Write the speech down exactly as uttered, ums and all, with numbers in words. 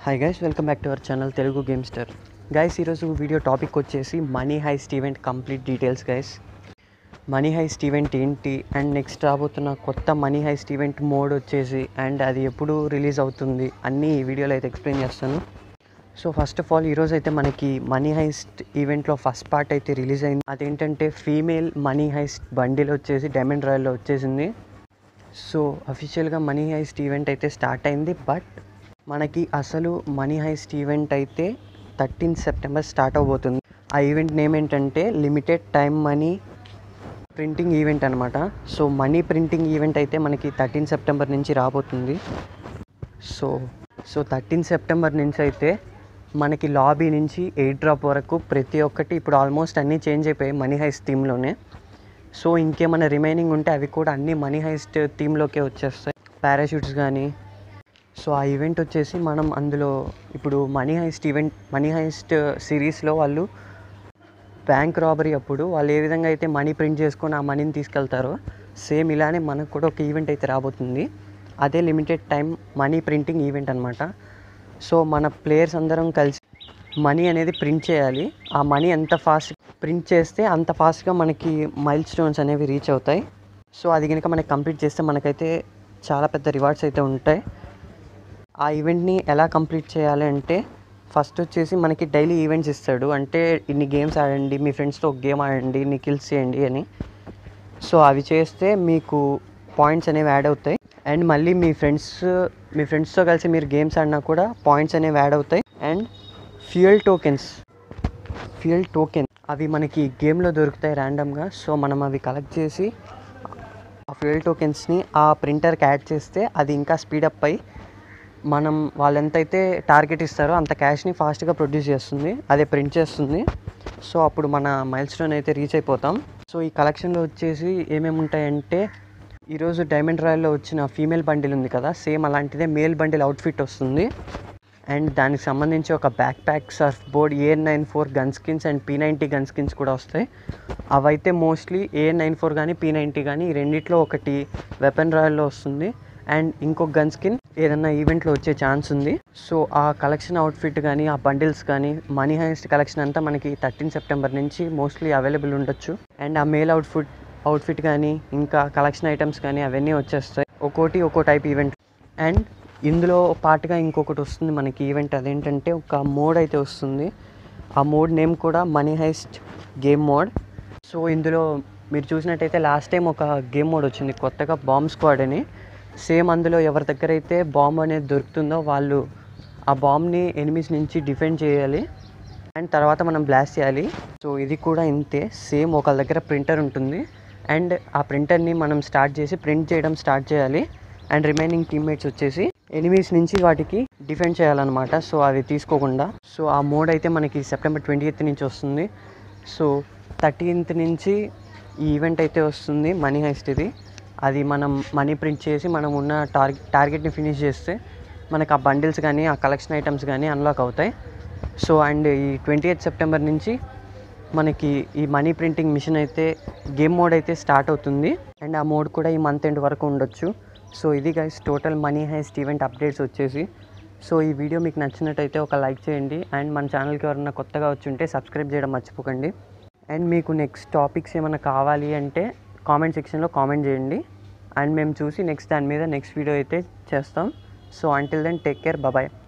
Hi guys, welcome back to our channel Telugu gamester. Guys, ఈరోజు video topic వచ్చేసి money heist event complete details. Guys, money heist event ఏంటి and next రాబోతున్న కొత్త money heist event mode వచ్చేసి and అది ఎప్పుడు release అవుతుంది అన్నీ ఈ వీడియోలో అయితే ఎక్స్ప్లెయిన్ చేస్తాను. సో ఫస్ట్ ఆఫ్ ఆల్ ఈరోజు అయితే మనకి మనీ హైస్ట్ ఈవెంట్లో ఫస్ట్ పార్ట్ అయితే రిలీజ్ అయింది. అదేంటంటే ఫీమేల్ మనీ హైస్ట్ బండిల్ వచ్చేసి డైమండ్ రాయల్లో వచ్చేసింది. సో అఫీషియల్గా మనీ హైస్ట్ ఈవెంట్ అయితే స్టార్ట్ అయింది. బట్ మనకి అసలు మనీ హైస్ట్ ఈవెంట్ అయితే థర్టీన్త్ సెప్టెంబర్ స్టార్ట్ అవబోతుంది. ఆ ఈవెంట్ నేమ్ ఏంటంటే limited time money printing event అనమాట. సో మనీ ప్రింటింగ్ ఈవెంట్ అయితే మనకి థర్టీన్ సెప్టెంబర్ నుంచి రాబోతుంది. సో సో థర్టీన్ సెప్టెంబర్ నుంచి అయితే మనకి లాబీ నుంచి ఎయిర్ డ్రాప్ వరకు ప్రతి ఒక్కటి ఇప్పుడు ఆల్మోస్ట్ అన్నీ చేంజ్ అయిపోయాయి మనీ హైస్ట్ థీమ్లోనే. సో ఇంకేమైనా రిమైనింగ్ ఉంటే అవి కూడా అన్నీ మనీ హైస్ట్ థీమ్లోకే వచ్చేస్తాయి, పారాషూట్స్ కానీ. సో ఆ ఈవెంట్ వచ్చేసి మనం అందులో ఇప్పుడు money heist event money heist సిరీస్లో వాళ్ళు బ్యాంక్ రాబరీ అప్పుడు వాళ్ళు ఏ విధంగా అయితే మనీ ప్రింట్ చేసుకొని ఆ మనీని తీసుకెళ్తారో సేమ్ ఇలానే మనకు కూడా ఒక ఈవెంట్ అయితే రాబోతుంది. అదే limited time money printing event అనమాట. సో మన ప్లేయర్స్ అందరం కలిసి మనీ అనేది ప్రింట్ చేయాలి. ఆ మనీ ఎంత ఫాస్ట్ ప్రింట్ చేస్తే అంత ఫాస్ట్గా మనకి మైల్ స్టోన్స్ అనేవి రీచ్ అవుతాయి. సో అది కనుక మనకి కంప్లీట్ చేస్తే మనకైతే చాలా పెద్ద రివార్డ్స్ అయితే ఉంటాయి. ఆ ఈవెంట్ని ఎలా కంప్లీట్ చేయాలి అంటే ఫస్ట్ వచ్చేసి మనకి డైలీ ఈవెంట్స్ ఇస్తాడు. అంటే ఇన్ని గేమ్స్ ఆడండి, మీ ఫ్రెండ్స్తో ఒక గేమ్ ఆడండి, ఇన్ని కిల్స్ చేయండి అని. సో అవి చేస్తే మీకు పాయింట్స్ అనేవి యాడ్ అవుతాయి. అండ్ మళ్ళీ మీ ఫ్రెండ్స్ మీ ఫ్రెండ్స్తో కలిసి మీరు గేమ్స్ ఆడినా కూడా పాయింట్స్ అనేవి యాడ్ అవుతాయి. And fuel tokens fuel token అవి మనకి గేమ్లో దొరుకుతాయి ర్యాండమ్గా. సో మనం అవి కలెక్ట్ చేసి ఆ ఫ్యూయల్ టోకెన్స్ని ఆ ప్రింటర్కి యాడ్ చేస్తే అది ఇంకా స్పీడప్ అయ్యి మనం వాళ్ళు ఎంతైతే టార్గెట్ ఇస్తారో అంత క్యాష్ని ఫాస్ట్గా ప్రొడ్యూస్ చేస్తుంది, అదే ప్రింట్ చేస్తుంది. సో అప్పుడు మన మైల్ స్టోన్ అయితే రీచ్ అయిపోతాం. సో ఈ కలెక్షన్లో వచ్చేసి ఏమేమి ఉంటాయంటే ఈరోజు డైమండ్ రాయల్లో వచ్చిన ఫీమేల్ బండిల్ ఉంది కదా, సేమ్ అలాంటిదే మేల్ బండిల్ అవుట్ఫిట్ వస్తుంది. అండ్ దానికి సంబంధించి ఒక backpack, surfboard, A nine four gun skins and P ninety gun skins కూడా వస్తాయి. అవైతే మోస్ట్లీ ఏ నైన్ ఫోర్ కానీ పీ నైంటీ కానీ ఈ రెండిట్లో ఒకటి వెపన్ రాయల్లో వస్తుంది. అండ్ ఇంకొక గన్ స్కిన్ ఏదన్నా ఈవెంట్లో వచ్చే ఛాన్స్ ఉంది. సో ఆ కలెక్షన్ అవుట్ఫిట్ కానీ ఆ బండిల్స్ కానీ మనీ హైస్ట్ కలెక్షన్ అంతా మనకి థర్టీన్ సెప్టెంబర్ నుంచి మోస్ట్లీ అవైలబుల్ ఉండొచ్చు. అండ్ ఆ మేల్ అవుట్ఫిట్ అవుట్ఫిట్ కానీ ఇంకా కలెక్షన్ ఐటమ్స్ కానీ అవన్నీ వచ్చేస్తాయి, ఒక్కోటి ఒక్కో టైప్ ఈవెంట్. అండ్ ఇందులో పార్ట్గా ఇంకొకటి వస్తుంది మనకి ఈవెంట్, అదేంటంటే ఒక మోడ్ అయితే వస్తుంది. ఆ మోడ్ నేమ్ కూడా money heist game mode. So ఇందులో మీరు చూసినట్టయితే లాస్ట్ టైం ఒక గేమ్ మోడ్ వచ్చింది కొత్తగా, బాంబ్ స్క్వాడ్ అని. సేమ్ అందులో ఎవరి దగ్గర అయితే బాంబ్ అనేది దొరుకుతుందో వాళ్ళు ఆ బాంబ్ని ఎనిమీస్ నుంచి డిఫెండ్ చేయాలి అండ్ తర్వాత మనం బ్లాస్ట్ చేయాలి. సో ఇది కూడా ఇంతే, సేమ్ ఒకళ్ళ దగ్గర ప్రింటర్ ఉంటుంది అండ్ ఆ ప్రింటర్ని మనం స్టార్ట్ చేసి ప్రింట్ చేయడం స్టార్ట్ చేయాలి. అండ్ రిమైనింగ్ టీమ్మేట్స్ వచ్చేసి ఎనిమీస్ నుంచి వాటికి డిఫెండ్ చేయాలన్నమాట, సో అవి తీసుకోకుండా. సో ఆ మోడ్ అయితే మనకి సెప్టెంబర్ ట్వంటీ ఎయిత్ నుంచి వస్తుంది. సో థర్టీన్త్ నుంచి ఈ ఈవెంట్ అయితే వస్తుంది మనీ హైస్ట్ ఇది. అది మనం మనీ ప్రింట్ చేసి మనం ఉన్న టార్గెట్ టార్గెట్ని ఫినిష్ చేస్తే మనకు ఆ బండిల్స్ కానీ ఆ కలెక్షన్ ఐటమ్స్ కానీ అన్లాక్ అవుతాయి. సో అండ్ ఈ ట్వంటీ ఎయిత్ సెప్టెంబర్ నుంచి మనకి ఈ మనీ ప్రింటింగ్ మిషన్ అయితే గేమ్ మోడ్ అయితే స్టార్ట్ అవుతుంది. అండ్ ఆ మోడ్ కూడా ఈ మంత్ ఎండ్ వరకు ఉండొచ్చు. సో ఇది guys total money heist event updates వచ్చేసి. సో ఈ వీడియో మీకు నచ్చినట్టయితే ఒక లైక్ చేయండి. అండ్ మన ఛానల్కి ఎవరైనా కొత్తగా వచ్చి ఉంటే సబ్స్క్రైబ్ చేయడం మర్చిపోకండి. అండ్ మీకు నెక్స్ట్ టాపిక్స్ ఏమైనా కావాలి అంటే కామెంట్ సెక్షన్లో కామెంట్ చేయండి అండ్ మేము చూసి నెక్స్ట్ దాని మీద నెక్స్ట్ వీడియో అయితే చేస్తాం. So until then take care, bye.